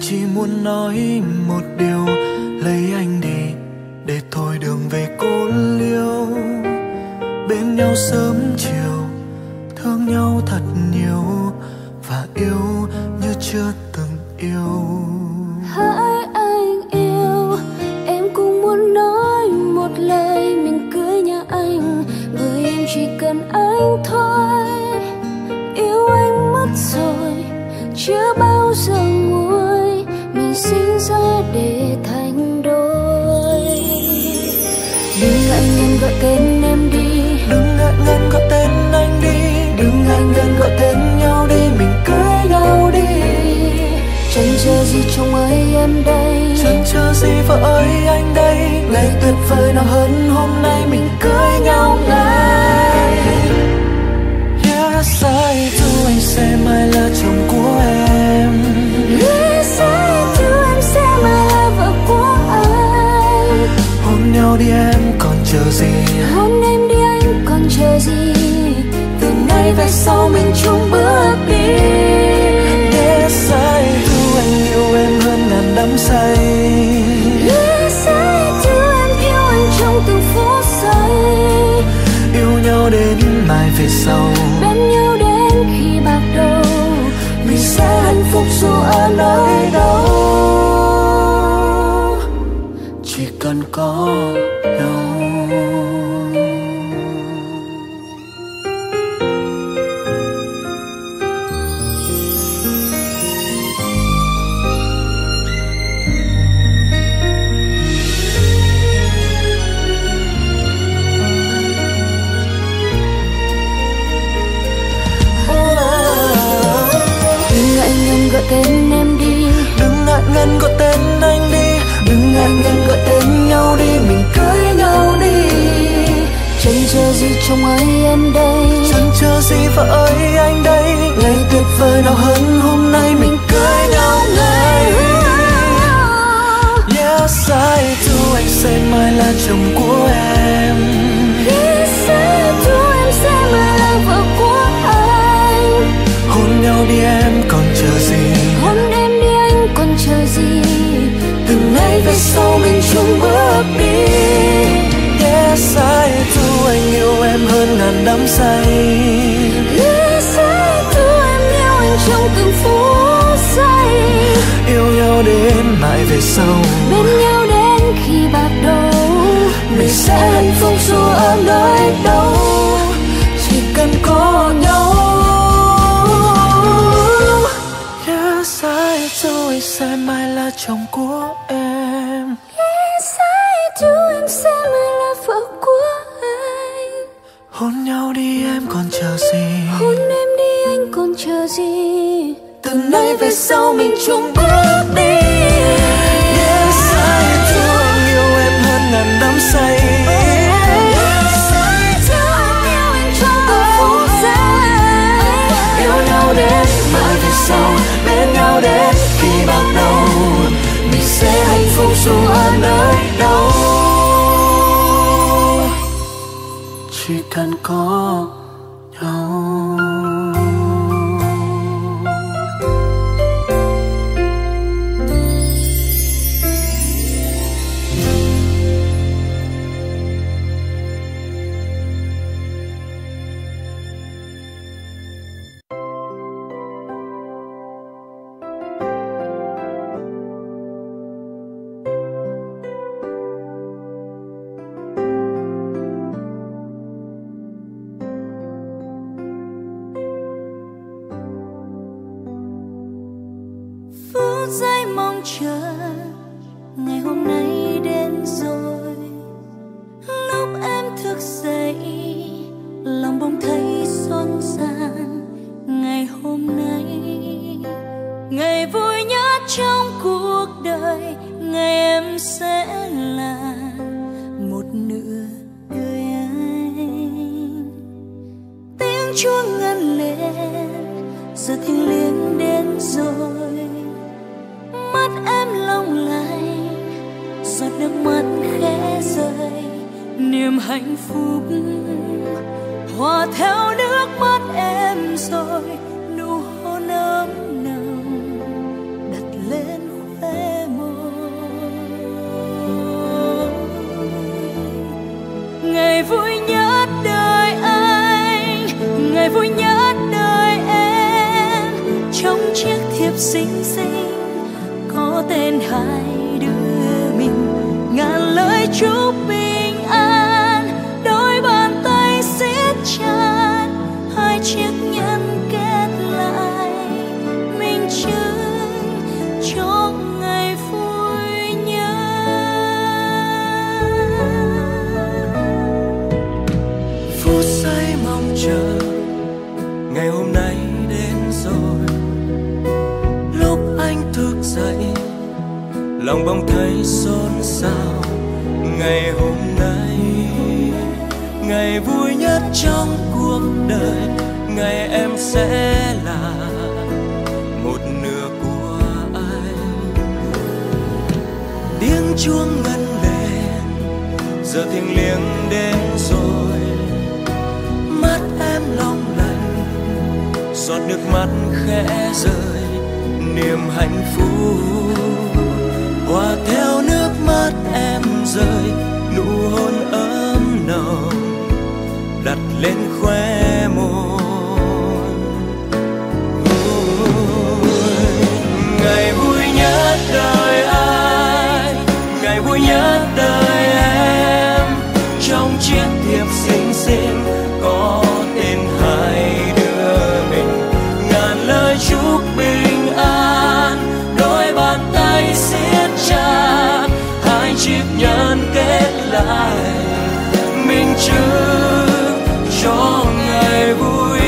chỉ muốn nói một điều, lấy anh đi để thôi đường về cô liêu. Bên nhau sớm chiều, thương nhau thật nhiều và yêu như chưa từng yêu. Hỡi anh yêu, em cũng muốn nói một lời mình cưới nhà anh, bởi em chỉ cần anh thôi. Yêu anh mất rồi, chưa bao giờ nguôi, mình sinh ra để thành đôi. Đừng ngại ngần gọi tên em đi, đừng ngại ngần gọi tên anh đi, đừng ngại ngần gọi tên nhau đi, mình cưới nhau đi. Chẳng chờ gì chồng ơi em đây, chẳng chờ gì vợ ơi anh đây, ngày tuyệt vời nào hơn hôm nay mình cưới nhau ngay. Yes, I do, anh sẽ mãi là chồng của em. Yes, I do, em sẽ mãi là vợ của anh. Hôn nhau đi em còn chờ gì, hôn em đi anh còn chờ gì, từ nay về sau mình chung bước đi. Yes, I do, anh yêu em hơn ngàn đắm say. Yes, I do, em yêu anh trong từng phút giây. Yêu nhau đến mai về sau, bên nhau đến khi bạc đầu, mình sẽ hạnh phúc dù ở nơi đâu, chỉ cần có nhau. Gọi tên em đi, đừng ngại ngần gọi tên anh đi, đừng ngại ngần gọi tên nhau đi, mình cưới nhau đi. chẳng chờ gì chồng ơi em đây, chẳng chờ gì vợ ơi anh đây, ngày tuyệt vời nào hơn hôm nay mình cưới nhau ngay. Yes, I do, anh sẽ mãi là chồng của em. Yes, I do, em sẽ mãi là vợ của anh. Hôn nhau đi em còn chờ gì, hôn em đi anh còn chờ gì, từ nay về sau mình chung bước đi. Yes, I do, anh yêu em hơn ngàn đắm say. Yes, I do, em yêu anh trong từng phút giây. Yêu nhau đến mãi về sau, bên nhau đến khi bạc đầu, mình sẽ hạnh phúc dù ở nơi đâu, chỉ cần có nhau. Yes, I do, anh sẽ mãi là chồng của em. Yes, I do, em sẽ mãi là vợ của anh. Hôn nhau đi em còn chờ gì, hôn em đi anh còn chờ gì, từ nay về sau mình chung bước đi. Yes, I do, anh yêu em hơn ngàn đắm say. Yes, I do, em yêu anh trong từng phút giây. Yêu nhau đến mãi về sau, bên nhau đến khi bạc đầu, mình sẽ hạnh phúc dù ở nơi đâu, chỉ cần có nhau. Phút giây mong chờ ngày hôm nay đến rồi, lúc em thức dậy lòng bỗng thấy xôn xang. Ngày hôm nay ngày vui nhất trong cuộc đời, ngày em sẽ là một nửa đời anh. Tiếng chuông ngân lên giờ thiêng liêng đến rồi, mắt em long lanh giọt nước mắt khẽ rơi, niềm hạnh phúc hòa theo nước mắt em rồi, nụ hôn ấm nồng đặt lên trong chiếc thiệp xinh xinh có tên hai đứa mình. Ngàn lời chúc bình an, đôi bàn tay siết chặt, hai chiếc nhẫn kết lại, mình chơi cho ngày vui nhất. Phút giây mong chờ ngày hôm nay đến rồi, lúc anh thức dậy lòng bỗng thấy xôn xao. Ngày hôm nay, ngày vui nhất trong cuộc đời, ngày em sẽ là một nửa của anh. Tiếng chuông ngân lên, giờ thiêng liêng đến rồi. Mắt em long lanh, giọt nước mắt khẽ rơi, niềm hạnh phúc hòa theo nước mắt em rơi. Nụ hôn ấm nồng đặt lên khóe môi. Ngày vui nhất đời anh, ngày vui nhất đời em, trong chiếc thiệp xinh xinh có tên hai đứa mình. Ngàn lời chúc bình an, đôi bàn tay siết chặt, hai chiếc nhẫn kết lại, minh chứng cho ngày vui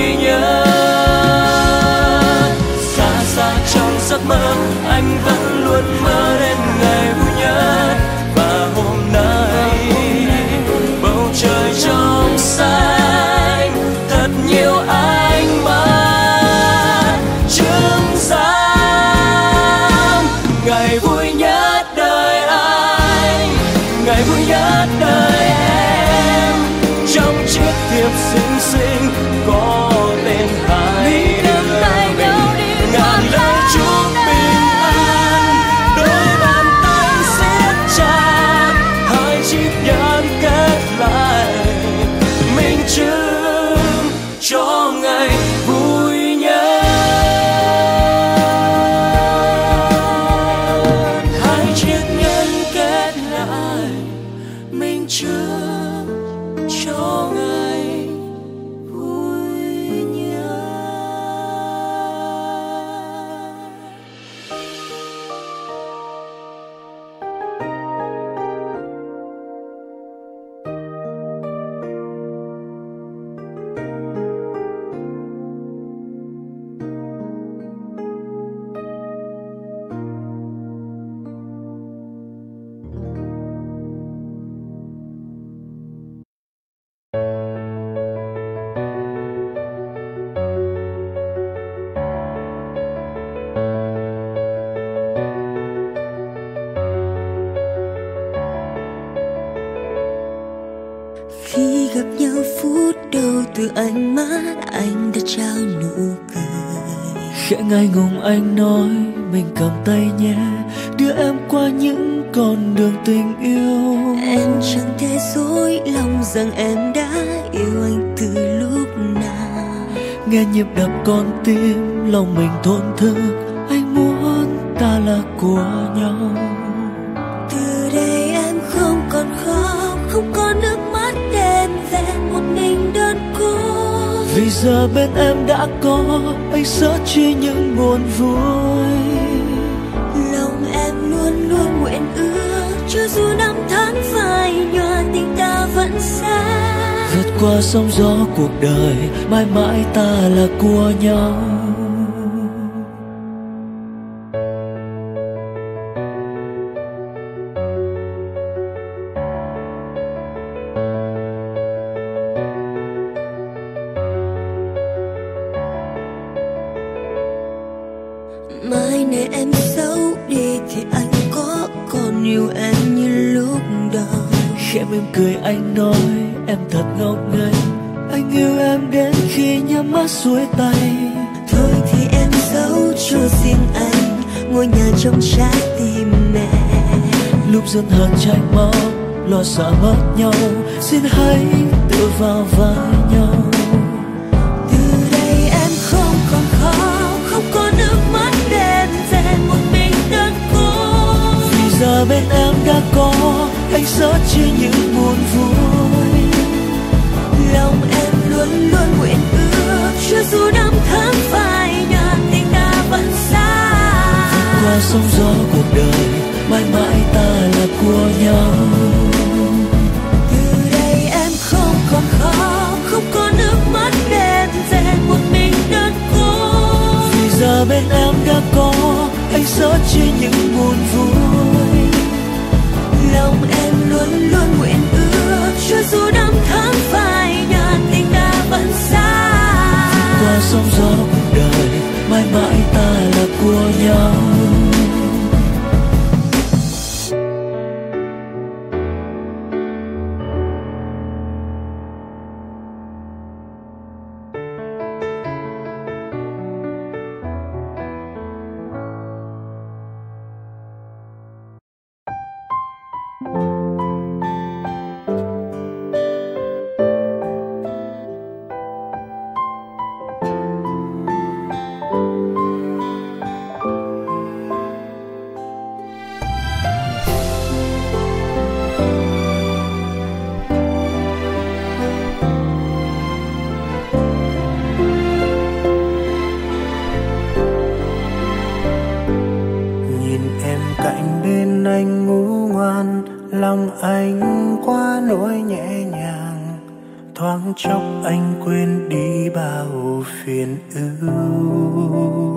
nhất. Xa xa trong giấc mơ anh vẫn luôn mơ đến ngày vui nhất. Và hôm nay bầu trời trong xanh, thật nhiều ánh mắt chứng giám. Ngày vui nhất đời anh, ngày vui nhất đời em, trong chiếc thiệp xinh xinh có tên hai đứa mình. Ngàn lời chúc bình an, đôi bàn tay siết chặt, hai chiếc nhẫn kết lại, minh chứng cho ngày vui nhất. Hai chiếc nhẫn kết lại, minh chứng cho ngày vui nhất. Khi gặp nhau phút đầu từ ánh mắt anh đã trao nụ cười. Khẽ ngại ngùng anh nói mình cầm tay nhé, đưa em qua những con đường tình yêu. Em chẳng thể dối lòng rằng em đã yêu anh từ lúc nào. Nghe nhịp đập con tim lòng mình thổn thức, anh muốn ta là của nhau. Từ đây em không còn khóc, không có nước mắt đêm về một mình đơn cô. Vì giờ bên em đã có anh sớt chia những buồn vui. Lòng em luôn luôn nguyện ước, cho dù năm tháng phai nhòa tình ta vẫn xa. Vượt qua sóng gió cuộc đời, mãi mãi ta là của nhau. Mai này em xấu đi thì anh có còn yêu em như lúc đầu. Khẽ mỉm cười anh nói em thật ngốc nghếch, anh yêu em đến khi nhắm mắt xuôi tay. Thôi thì em giấu cho riêng anh ngôi nhà trong trái tim mẹ. Lúc giận hờn tranh máu, lo sợ mất nhau, xin hãy tự vào vai nhau. Từ đây em không còn khóc, không có nữa bên em đã có anh sớt chia những buồn vui. Lòng em luôn luôn nguyện ước cho dù năm tháng phai nhạt tình ta vẫn xa. Vượt qua sóng gió cuộc đời, mãi mãi ta là của nhau. Từ đây em không còn khóc, không có nước mắt đêm về một mình đơn côi. Vì giờ bên em đã có anh sớt chia những buồn vui. Lòng em luôn luôn nguyện ước cho dù năm tháng phai nhạt tình ta vẫn xa. Vượt qua sóng gió cuộc đời, mãi mãi ta là của nhau. Thoáng chốc anh quên đi bao phiền ưu,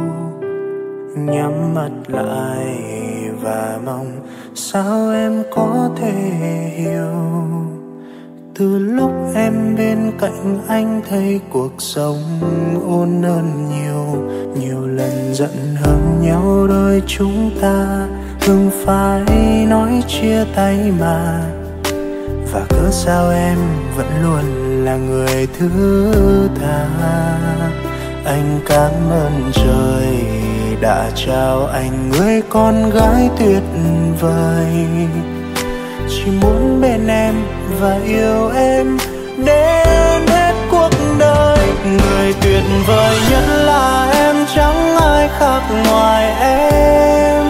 nhắm mắt lại và mong sao em có thể hiểu. Từ lúc em bên cạnh anh thấy cuộc sống ôn hơn nhiều. Nhiều lần giận hờn nhau đôi chúng ta thường phải nói chia tay mà. Và cớ sao em vẫn luôn là người thứ tha. Anh cảm ơn trời đã trao anh người con gái tuyệt vời. Chỉ muốn bên em và yêu em đến hết cuộc đời. Người tuyệt vời nhất là em, chẳng ai khác ngoài em.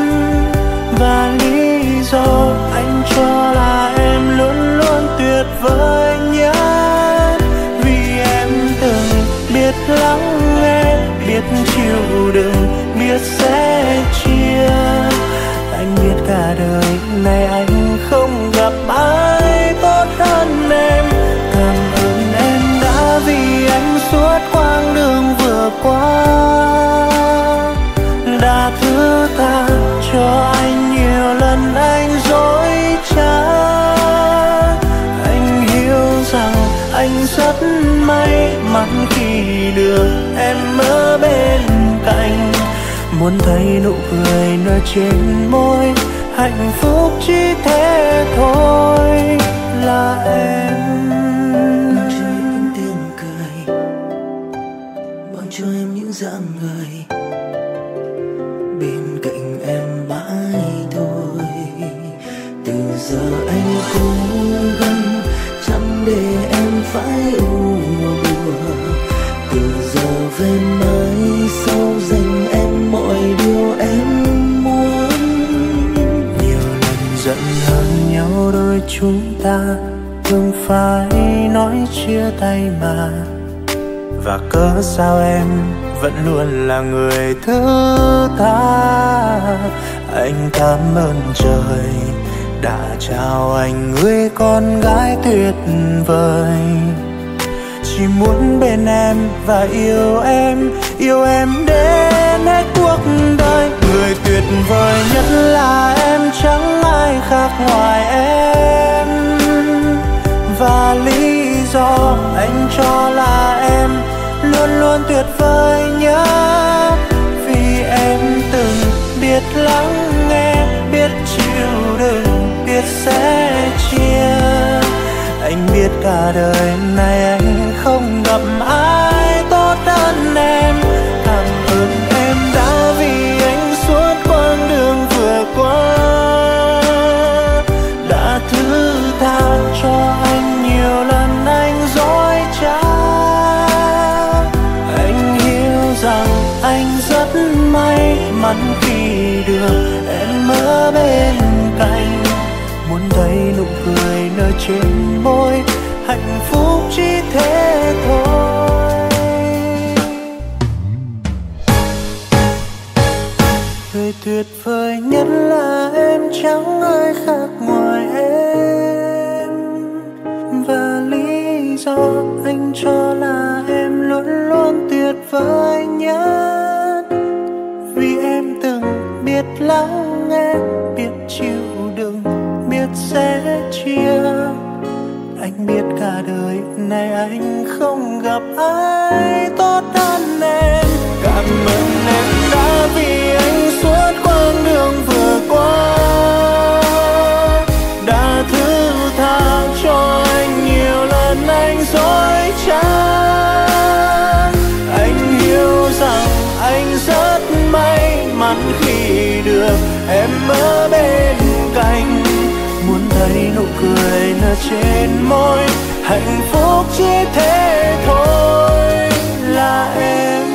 Và lý do anh cho là em luôn luôn tuyệt vời nhất. Vì em từng biết lắng nghe, biết chịu đựng, biết sẻ chia. Anh biết cả đời này anh không gặp ai tốt hơn em. Cảm ơn em đã vì anh suốt quãng đường vừa qua, đã thứ tha cho anh nhiều lần anh dối trá. Anh hiểu rằng anh rất may mắn khi được em ở bên cạnh. Muốn thấy nụ cười nở trên môi, hạnh phúc chỉ thế thôi là em. Mang cho em những tiếng cười, mang cho em những dáng người, bên cạnh em mãi thôi. Từ giờ anh cố gắng chẳng để em phải u buồn. Từ giờ về mai sau dành em mọi điều em muốn. Nhiều lần giận hờn nhau đôi chúng ta thường phải nói chia tay mà. Và cớ sao em vẫn luôn là người thứ tha. Anh cảm ơn trời đã trao anh người con gái tuyệt vời. Chỉ muốn bên em và yêu em đến hết cuộc đời. Người tuyệt vời nhất là em, chẳng ai khác ngoài em. Và lý do anh cho là em luôn luôn tuyệt vời nhất. Vì em từng biết lắng nghe, biết chịu đựng, biết sẻ chia. Anh biết cả đời này anh không gặp ai tốt hơn em. Cảm ơn em đã vì anh suốt quãng đường vừa qua, đã thứ tha cho anh nhiều lần anh dối trá. Anh hiểu rằng anh rất may mắn khi được em ở bên cạnh. trên môi, hạnh phúc chỉ thế thôi. Người tuyệt vời nhất là em, chẳng ai khác ngoài em. Và lý do anh cho là em luôn luôn tuyệt vời nhất, vì em từng biết lắng nghe, biết chịu đựng, biết sẻ chia. Anh biết cả đời này anh không gặp ai tốt hơn em. Cảm ơn em đã vì anh suốt quãng đường vừa qua, đã thứ tha cho anh nhiều lần anh dối trá. Anh hiểu rằng anh rất may mắn khi được em ở bên cạnh. Muốn thấy nụ cười nở trên môi, hạnh phúc chỉ thế thôi là em.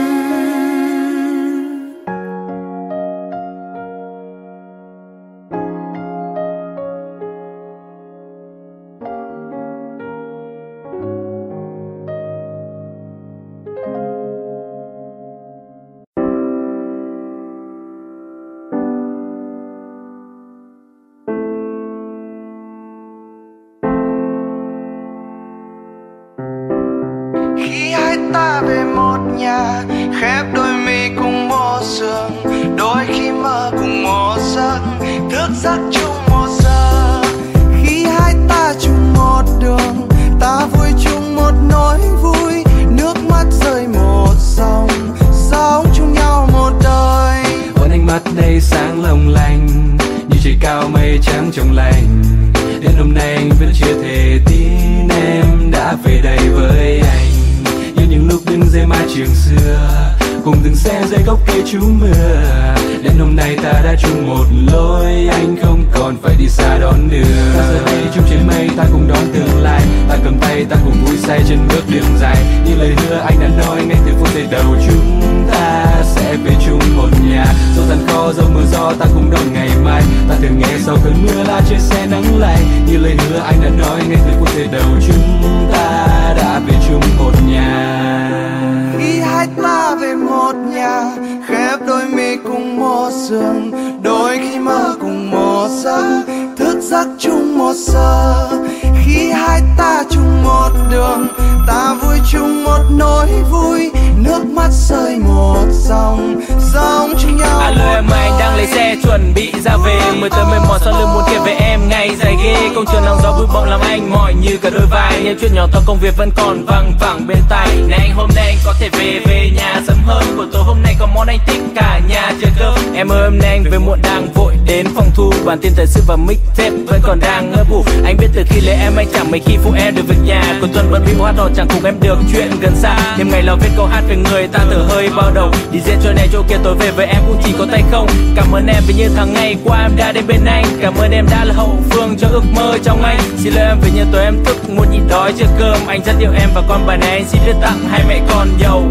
Ta về một nhà, khép đôi mi cùng một giường, đôi khi mơ cùng một giấc, thức giấc chung một giờ. Khi hai ta chung một đường, ta vui chung một nỗi vui, nước mắt rơi một dòng, sống chung nhau một đời. Ôn ánh mắt đây sáng long lanh, như trời cao mây trắng trong lành. Đến hôm nay anh vẫn chưa thể tin em đã về đây với anh. Những lúc đứng dưới mái trường xưa, cùng từng xe dưới gốc cây trú mưa. Đến hôm nay ta đã chung một lối, anh không còn phải đi xa đón đưa. Ta giờ đây chung trên mây, ta cùng đón tương lai. Ta cầm tay, ta cùng vui say trên bước đường dài. Như lời hứa anh đã nói ngay từ phút giây đầu, chúng ta sẽ về chung một nhà. Dẫu gian khó, dẫu mưa gió, ta cùng đón ngày mai. Ta thường nghe sau cơn mưa là trên xe nắng lạnh. Như lời hứa anh đã nói ngay từ phút giây đầu, chúng ta đã về chung một nhà. Khi hai ta về một nhà, khép đôi mi cùng một giường, đôi khi mơ cùng một giấc, thức giấc chung một giờ. Khi hai ta chung một đường, ta vui chung một nỗi vui, nước mắt rơi một dòng, sống chung nhau. Alo em ơi, anh đang lấy xe chuẩn bị ra về. Mới tới mệt mỏi sau lưng muốn kể về em ngày dài ghê. Công trường nắng gió vui bỗng làm anh mỏi như cả đôi vai. Những chuyện nhỏ to công việc vẫn còn văng vẳng bên tai. Này anh hôm nay anh có thể về nhà sớm hơn. Buổi tối hôm nay có món anh thích cả nhà chờ cơm. Em ơi hôm nay anh về muộn đang vội đến phòng thu. Bản tin thời sự và mixtape vẫn còn đang ngỡ ngủ. Anh biết từ khi lấy em anh chẳng mấy khi phụ em được việc nhà. Cuối tuần bận bịu hát hò chẳng cùng em được chuyện gần xa. Thêm ngày lo viết câu hát về người ta thở hơi bao đầu. Đi diễn chỗ này chỗ kia tối về với em cũng chỉ có tay không. Cảm ơn em vì như tháng ngày qua em đã đến bên anh. Cảm ơn em đã là hậu phương cho ước mơ trong anh. Xin lỗi em vì như tối em thức muốn nhịn đói chưa cơm. Anh rất yêu em và con bà này anh xin viết tặng hai mẹ con giàu.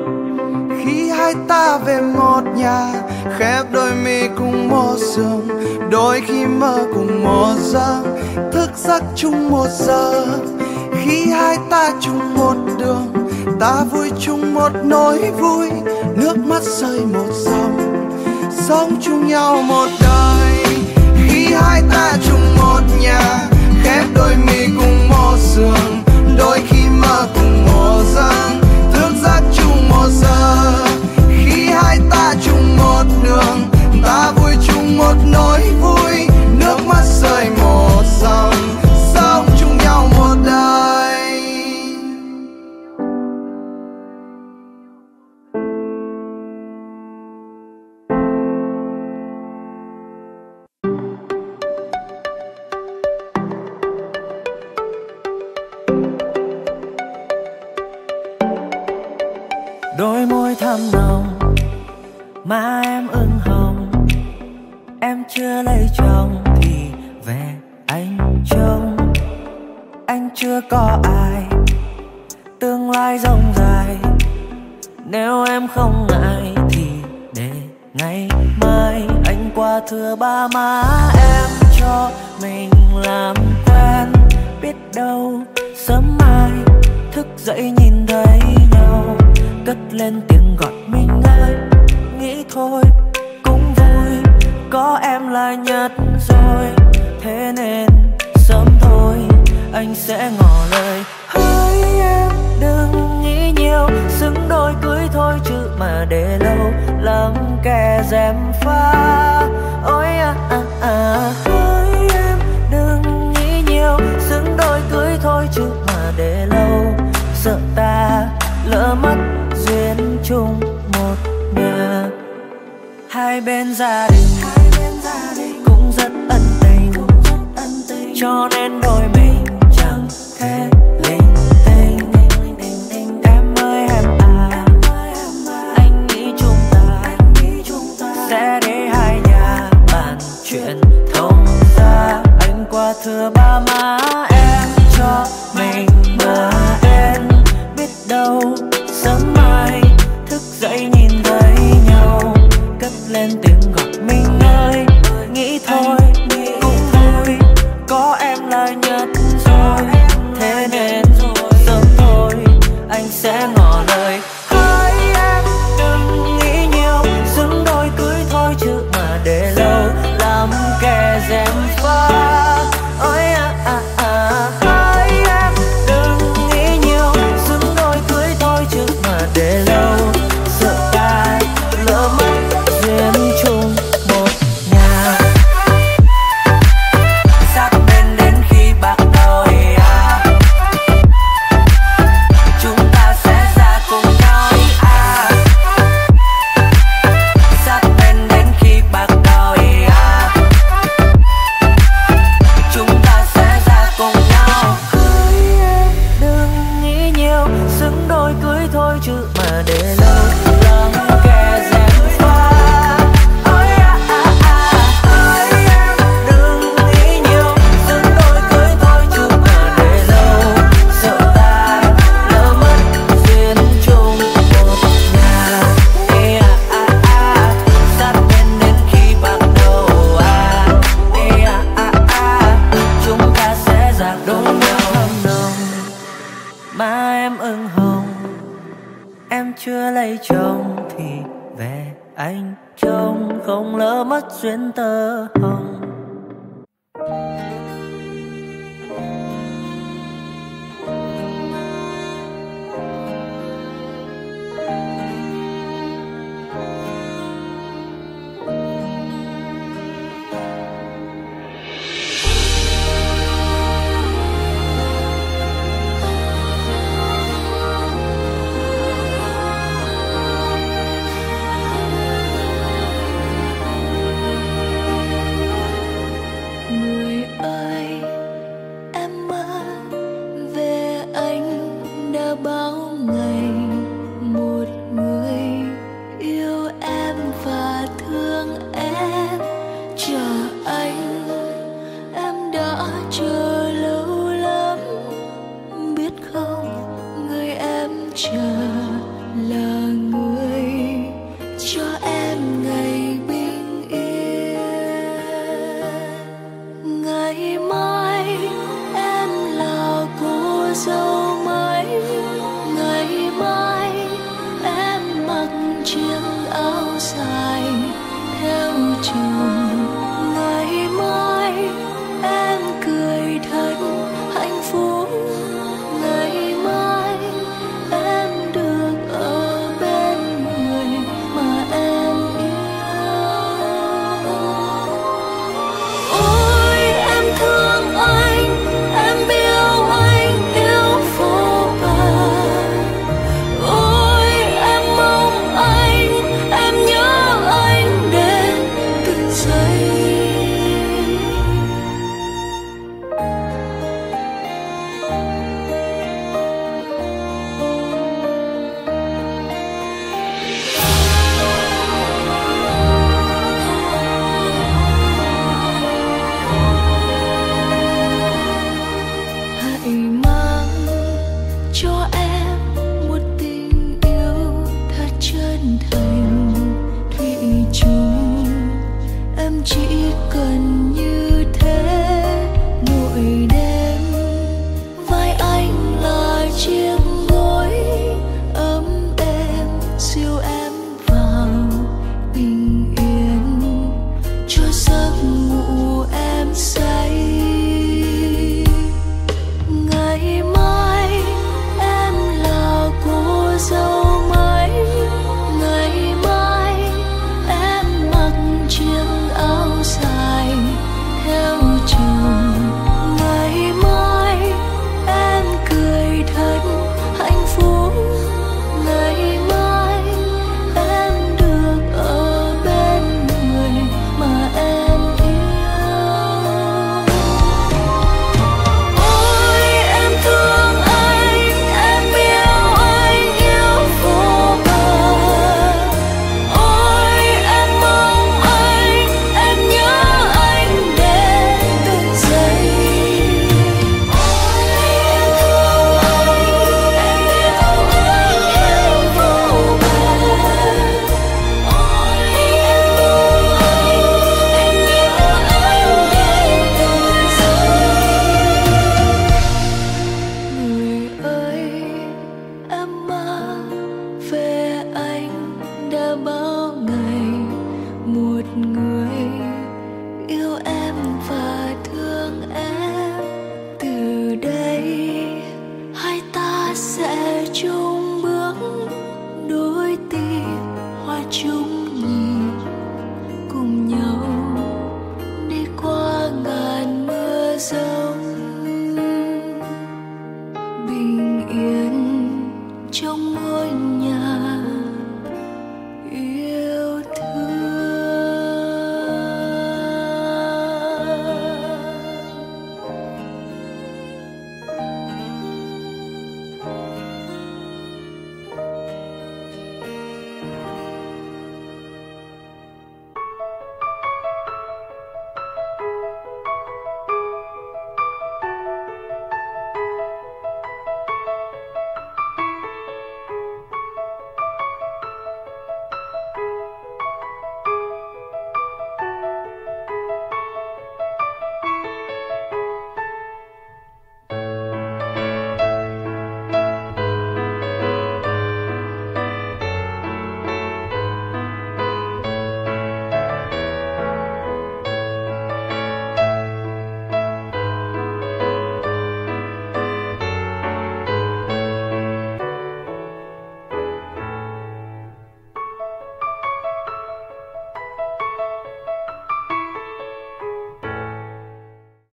Khi hai ta về một nhà, khép đôi mi cùng một giường, đôi khi mơ cùng một giấc, thức giấc chung một giờ. Khi hai ta chung một đường, ta vui chung một nỗi vui, nước mắt rơi một dòng, sống chung nhau một đời. Khi hai ta chung một nhà, khép đôi mi cùng một giường, đôi khi mơ cùng một giấc, thức giấc chung một giờ. Khi hai ta chung một đường, ta vui chung một nỗi vui, nước mắt rơi một dòng, sống chung nhau một đời. Đôi môi thắm nồng, má em ửng hồng. Em chưa lấy chồng thì về anh trông. Anh chưa có ai, tương lai rộng dài. Nếu em không ngại thì để ngày mai anh qua thưa ba má em cho mình làm quen. dậy nhìn thấy nhau, cất lên tiếng gọi mình ơi. Nghĩ thôi cũng vui, có em là nhất rồi. Thế nên sớm thôi anh sẽ ngỏ lời. Hỡi em đừng nghĩ nhiều, xứng đôi cưới thôi chứ mà để lâu lắm kẻ gièm pha. Ôi hỡi em đừng nghĩ nhiều, xứng đôi cưới thôi chứ mà để lâu sợ ta lỡ mất duyên chung một nhà. Hai bên gia đình cũng rất ân tình, cho nên đôi mình chẳng thể linh tinh. Em ơi em à, anh nghĩ chúng ta sẽ để hai nhà bàn chuyện thông ra. Anh qua thưa ba má em cho mình bờ bên, biết đâu sớm mai thức dậy nhìn thấy nhau, cất lên tiếng gọi mình ơi. Nghĩ thôi cũng vui, có em là nhất rồi. Thế nên sớm thôi anh sẽ ngỏ lời. Hỡi em đừng nghĩ nhiều, xứng đôi cưới thôi chứ mà để lâu làm kẻ gièm pha. Ôi hỡi em đừng nghĩ nhiều, xứng đôi cưới thôi chứ mà để lâu sợ ta lỡ mất duyên chung một nhà. Sát bên đến khi bạc đầu chúng ta sẽ ra cùng nhau Sát bên đến khi bạc đầu chúng ta sẽ ra cùng nhau. Hỡi em đừng nghĩ nhiều, xứng đôi cưới thôi chứ mà để lâu làm kẻ gièm pha. Ôi hỡi em đừng nghĩ nhiều, xứng đôi cưới thôi chứ mà để lâu sợ ta lỡ mất duyên chung một nhà. Sát bên đến khi bạc đầu chúng ta sẽ ra đôi nhau hâm nồng. Mà em ửng hồng, em chưa lấy chồng thì về anh trông không lỡ mất duyên tơ hồng. Người ơi em mơ về anh đã bao ngày, một người yêu em và thương em chờ anh. Em đã chờ lâu lắm, biết không người em chờ là người cho em ngày bình yên. Ngày mai em là cô dâu mới, ngày mai em mặc chiếc áo dài theo chồng. Ngày mai em cười thật hạnh phúc, ngày mai em được ở bên người mà em yêu. Ôi em thương anh, em yêu anh yêu vô bờ. Ôi em mong anh, em nhớ anh đến từng giây. Hãy mang cho em một tình yêu thật chân thành thủy chung. Em chỉ cần